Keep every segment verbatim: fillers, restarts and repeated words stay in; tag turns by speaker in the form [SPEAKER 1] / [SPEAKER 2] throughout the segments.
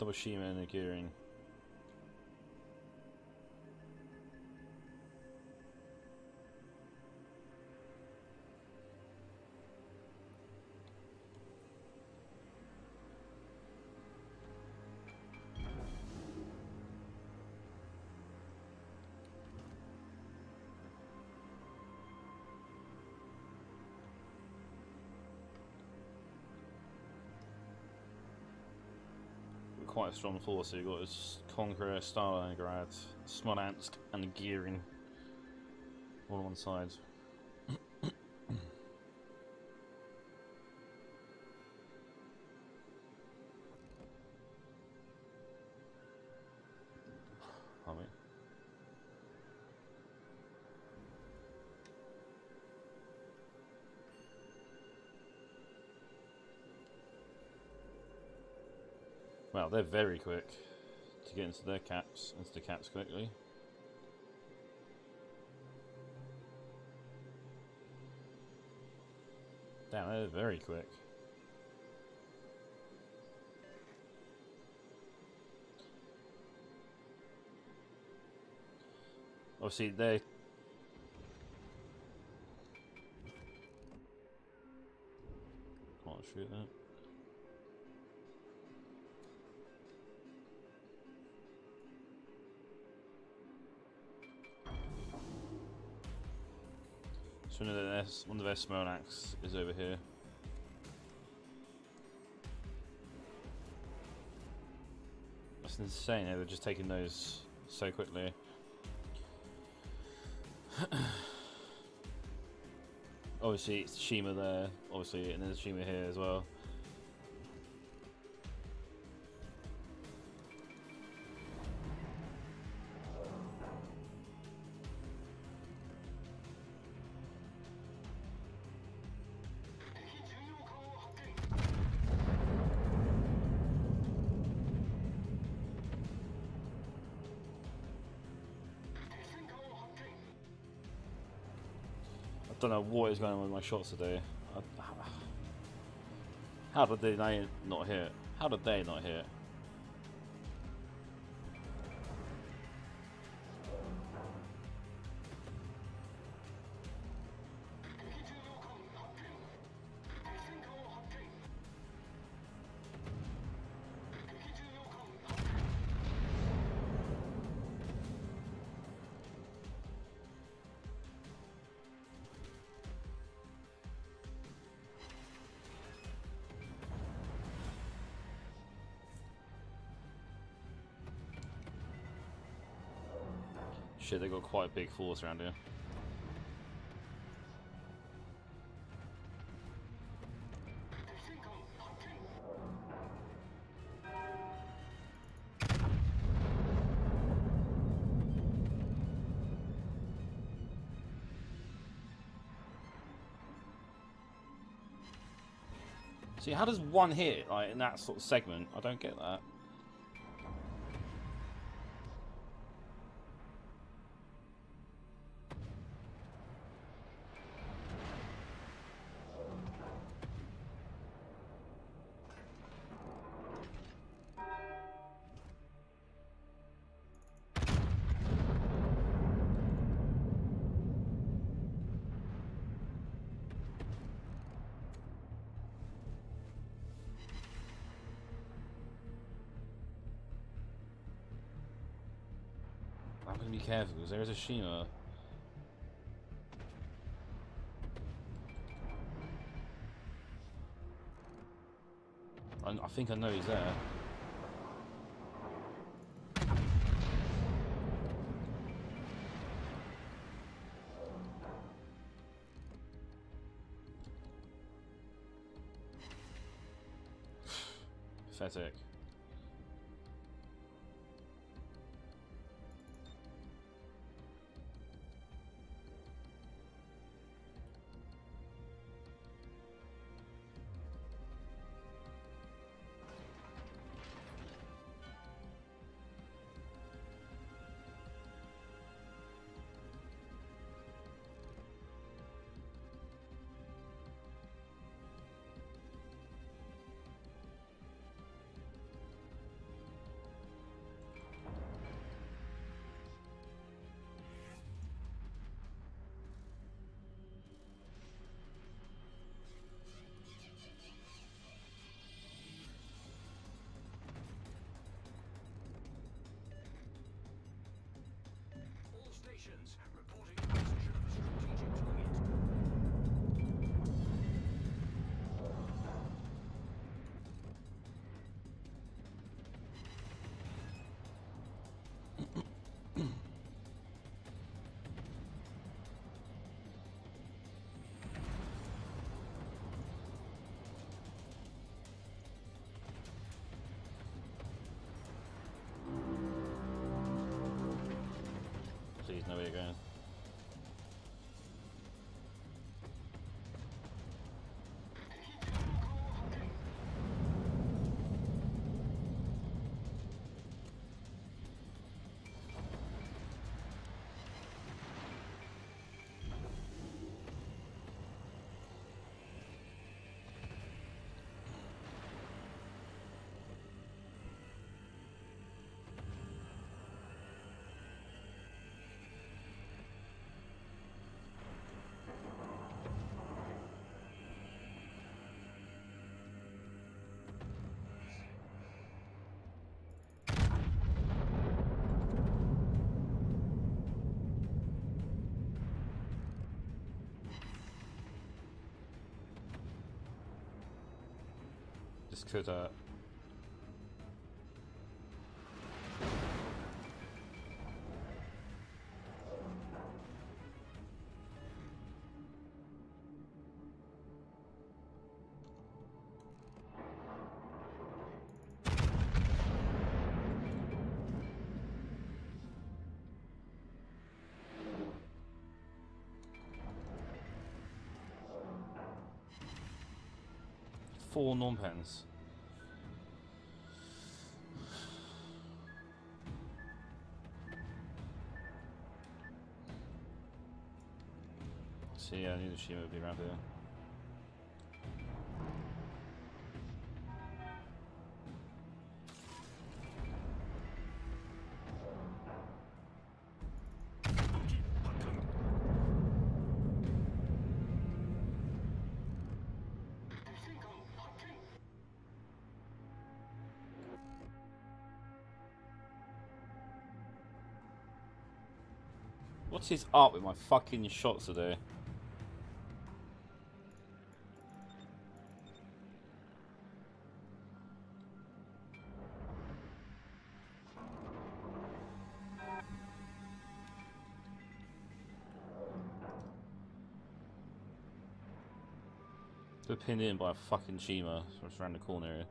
[SPEAKER 1] Double Shima and a Gearing. Quite a strong force. So you've got his Conqueror, Stalingrad, Smolensk, and Gearing all on one side. Are we? Well, they're very quick to get into their caps, into the caps quickly. Damn, they're very quick. Obviously, they. Can't shoot that. So one of their, one of their Smolensk is over here. That's insane, they're just taking those so quickly. Obviously it's Shima there, obviously, and there's Shima here as well. I don't know what is going on with my shots today. I, how did they not hit? How did they not hit? Shit, they got quite a big force around here. See, how does one hit, like, in that sort of segment? I don't get that. I'm gonna be careful because there is a Shima. I, I think I know he's there. Pathetic. This could hurt. Four non-pens. So yeah, I knew the Shima would be around here. What's his up with my fucking shots today? They're pinned in by a fucking Shima, so it's around the corner here.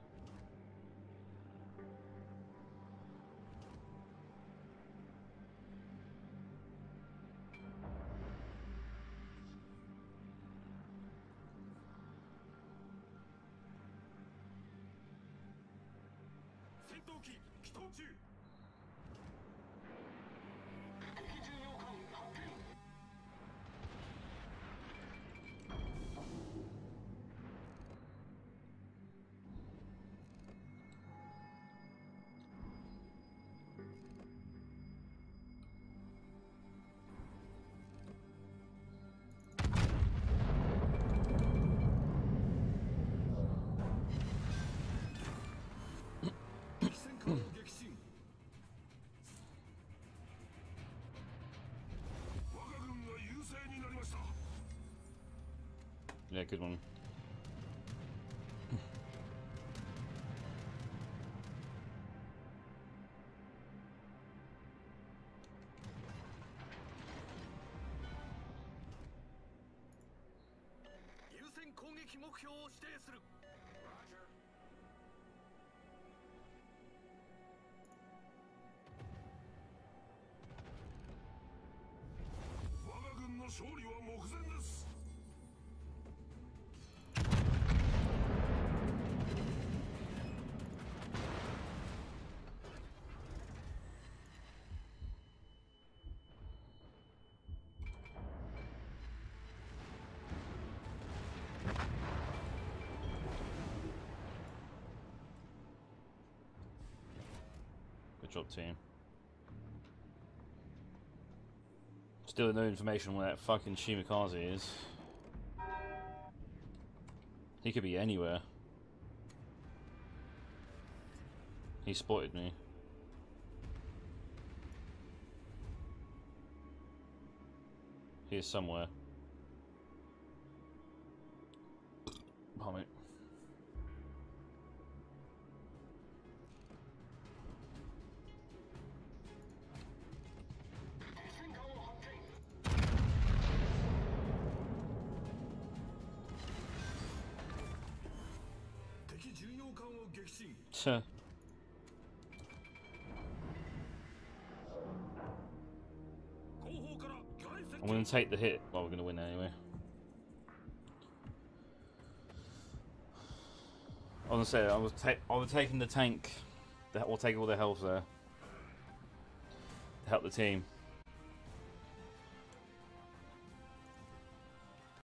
[SPEAKER 1] Yeah, good one. Good job, team. Still no information on where that fucking Shimakaze is. He could be anywhere. He spotted me. He is somewhere. Oh, mate. Sure. I'm going to take the hit. Well, we're going to win anyway. I was going to say, I was, ta I was taking the tank. We'll take all the health there to help the team.